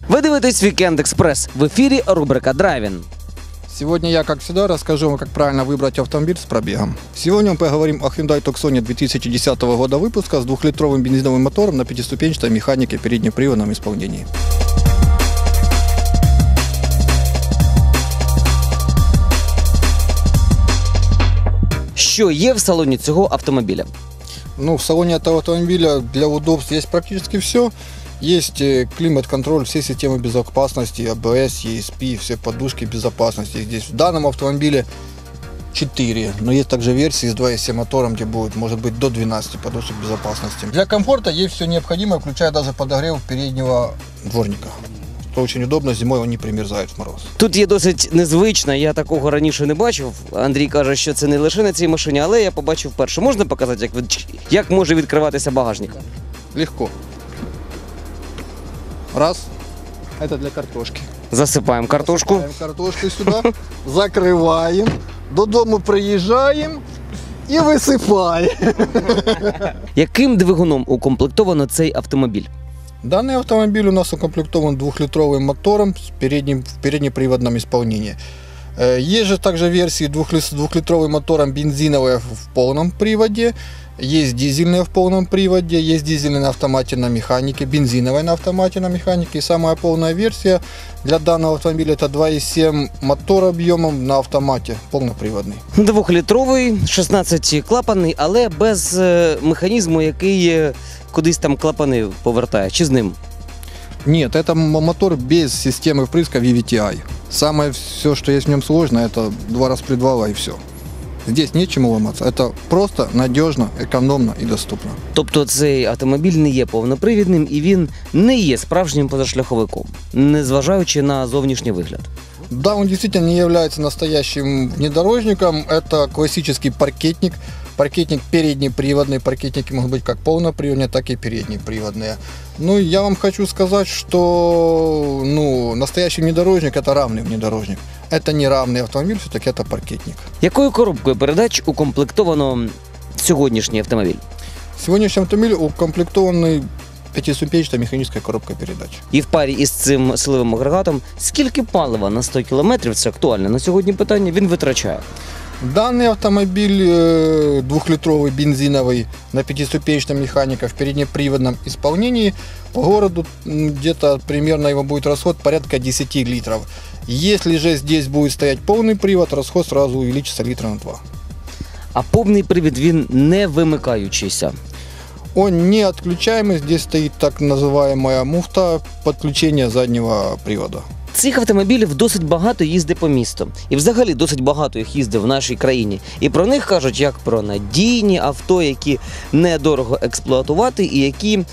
Ви дивитесь «Вікенд Експрес». В ефірі рубрика «Драйвін». Сегодня я, как всегда, расскажу вам, как правильно выбрать автомобиль с пробегом. Сегодня мы поговорим о Hyundai Tucson 2010 года выпуска с 2-литровым бензиновым мотором на пятиступенчатой механике переднеприводном исполнении. Що є в салоні цього автомобіля? В салоне этого автомобиля для удобств есть практически все. Есть климат-контроль, все системы безопасности, ABS, ESP, все подушки безопасности. Здесь в данном автомобиле 4, но есть также версии с 2.7 мотором, где будет, может быть, до 12 подушек безопасности. Для комфорта есть все необходимое, включая даже подогрев переднего дворника. Что очень удобно, зимой он не примерзает в мороз. Тут є досить незвично, я такого раніше не бачив. Андрій каже, що це не лише на цій машині, але я побачив вперше. Можна показати, як може відкриватися багажник? Легко. Раз. Это для картошки. Засипаємо картошку. Засыпаем картошку сюда, закрываем, додому приїжджаємо і висипаємо. Яким двигуном укомплектовано цей автомобіль? Данный автомобиль у нас укомплектован 2-литровым мотором в переднеприводном исполнении. Есть же также версии 2-литровым мотором бензиновые в полном приводе, есть дизельные в полном приводе, есть дизельные на автомате на механике, бензиновые на автомате на механике. И самая полная версия для данного автомобиля это 2.7 мотор объемом на автомате, полноприводный. 2-літровий, 16-клапанний, але без механізму, який кудись там клапани повертає. Чи з ним? Нет, это мотор без системы впрыска VVTi. Самое все, что есть в нем сложно, это 2 распредвала и все. Здесь нечему ломаться. Это просто надежно, экономно и доступно. Тобто цей автомобіль не є повнопривідним і він не є справжнім позашляховиком, незважаючи на зовнішній вигляд. Да, он действительно не является настоящим внедорожником. Это классический паркетник. Паркетник переднеприводный. Паркетники могут быть как полноприводные, так и переднеприводные. Я вам хочу сказать, что настоящий внедорожник – это равный внедорожник. Это не равный автомобиль, все-таки это паркетник. Якою коробкою передач укомплектовано сьогоднішній автомобіль? Сегодняшний автомобиль укомплектованный пятиступенчатой механической коробкой передач. І в парі із цим силовим агрегатом скільки палива на 100 кілометрів, це актуальне на сьогодні питання, він витрачає? Данный автомобиль 2-литровый бензиновый на пятиступенчатом механике в переднеприводном исполнении по городу где-то примерно его будет расход порядка 10 литров. Если же здесь будет стоять полный привод, расход сразу увеличится литра на 2. А повний привід він не вимикаючийся? Он не отключаемый, здесь стоит так называемая муфта подключения заднего привода. Цих автомобілів досить багато їздить по місту. І взагалі досить багато їх їздить в нашій країні. І про них кажуть як про надійні авто, які недорого експлуатувати і які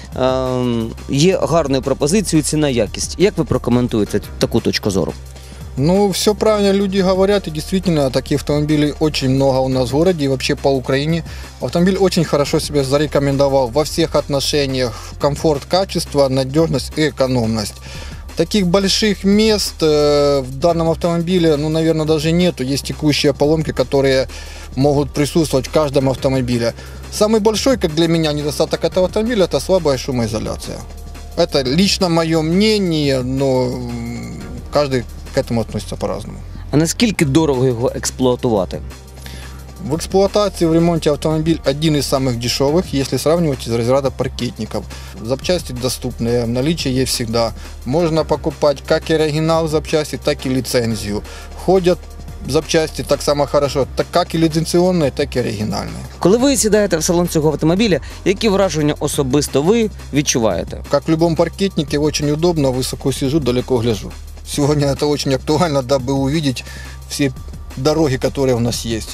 є гарною пропозицією ціна-якість. Як ви прокоментуєте таку точку зору? Все правильно люди говорят, и действительно таких автомобилей очень много у нас в городе и вообще по Украине. Автомобиль очень хорошо себя зарекомендовал во всех отношениях: комфорт, качество, надежность и экономность. Таких больших мест в данном автомобиле, наверное, даже нету. Есть текущие поломки, которые могут присутствовать в каждом автомобиле. Самый большой, как для меня, недостаток этого автомобиля – это слабая шумоизоляция. Это лично мое мнение, но каждый к этому относится по-разному. А наскільки дорого його експлуатувати? В эксплуатации, в ремонте автомобиль один из самых дешевых, если сравнивать из разряда паркетников. Запчасти доступные, в наличии есть всегда. Можно покупать как и оригинал запчасти, так и лицензию. Ходят запчасти так само хорошо, как і ліцензіонні, так і оригінальні. Коли ви сідаєте в салон цього автомобіля, які враження особисто ви відчуваєте? Как в любом паркетнике, очень удобно, высоко сижу, далеко гляжу. Сегодня это очень актуально, дабы увидеть все дороги, которые у нас есть.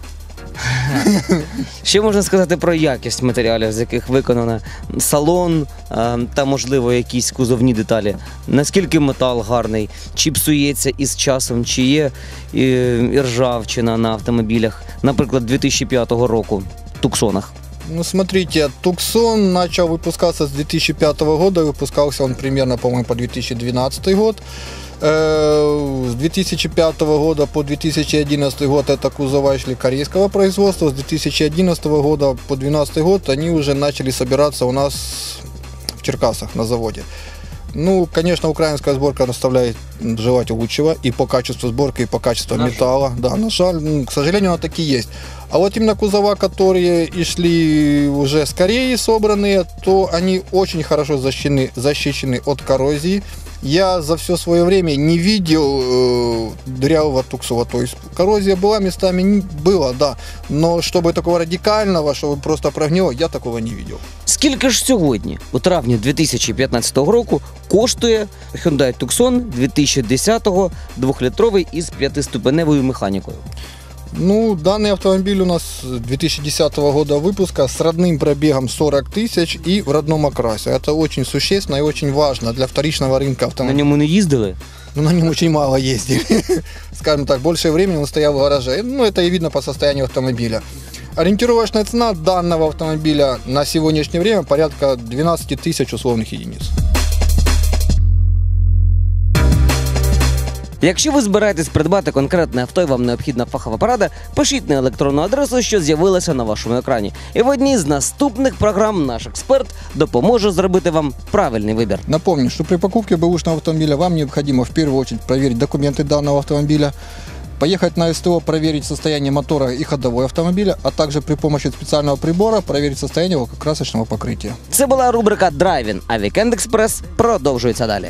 Що можна сказати про якість матеріалів, з яких виконано салон та, можливо, якісь кузовні деталі? Наскільки метал гарний? Чи псується із часом? Чи є ржавчина на автомобілях, наприклад, 2005 року, Туксонах? Смотрите, Tucson начал выпускаться с 2005 года, выпускался он примерно, по-моему, по 2012 год. С 2005 года по 2011 год это кузова шли корейского производства, с 2011 года по 2012 год они уже начали собираться у нас в Черкасах на заводе. Ну, конечно, украинская сборка оставляет желать лучшего и по качеству сборки, и по качеству металла. Да, на жаль, к сожалению, она таки есть. А вот именно кузова, которые и шли уже с Кореи собранные, то они очень хорошо защищены от коррозии. Я за все свое время не видел дырявого туксова. То есть коррозия была местами, была, да. Но чтобы такого радикального, чтобы просто прогнило, я такого не видел. Скільки ж сьогодні, у травні 2015 року, коштує Hyundai Tucson 2010-го 2-літровий із 5-ступеневою механікою? Ну, данный автомобиль у нас 2010 года выпуска с родным пробегом 40 тысяч и в родном окрасе. Это очень существенно и очень важно для вторичного рынка На автомобилей. ньому не їздили? Ну, на нем очень мало ездили. Скажем так, большее времени он стоял в гараже. Ну, это и видно по состоянию автомобиля. Ориентировочная цена данного автомобиля на сегодняшнее время порядка 12 тысяч условных единиц. Якщо ви збираєтесь придбати конкретне авто і вам необхідна фахова порада, пишіть на електронну адресу, що з'явилася на вашому екрані. І в одній з наступних програм наш експерт допоможе зробити вам правильний вибір. Напомню, что при покупке бэушного автомобиля вам необходимо в первую очередь проверить документы данного автомобиля, поехать на СТО, проверить состояние мотора и ходовой автомобиля, а также при помощи специального прибора проверить состояние лакокрасочного покрытия. Це була рубрика «Драйвін», а «Вікенд Експрес» продовжується далі.